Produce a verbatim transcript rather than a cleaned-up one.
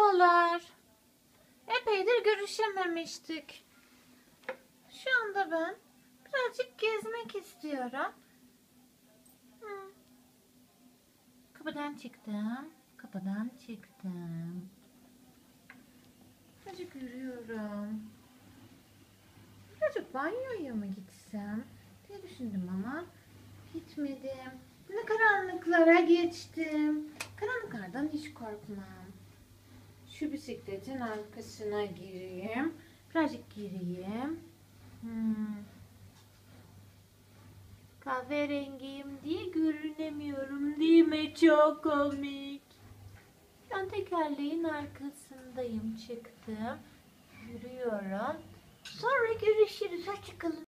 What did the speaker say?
Merhabalar. Epeydir görüşememiştik. Şu anda ben birazcık gezmek istiyorum. Hı. Kapıdan çıktım. Kapıdan çıktım. Birazcık yürüyorum. Birazcık banyoya mı gitsem diye düşündüm ama gitmedim. Yine karanlıklara geçtim. Karanlıklardan hiç korkmam. Şu bisikletin arkasına gireyim. Birazcık gireyim. Hmm. Kahverengiyim diye görünemiyorum değil mi? Çok komik. Ben tekerleğin arkasındayım. Çıktım. Yürüyorum. Sonra görüşürüz. Hoşçakalın.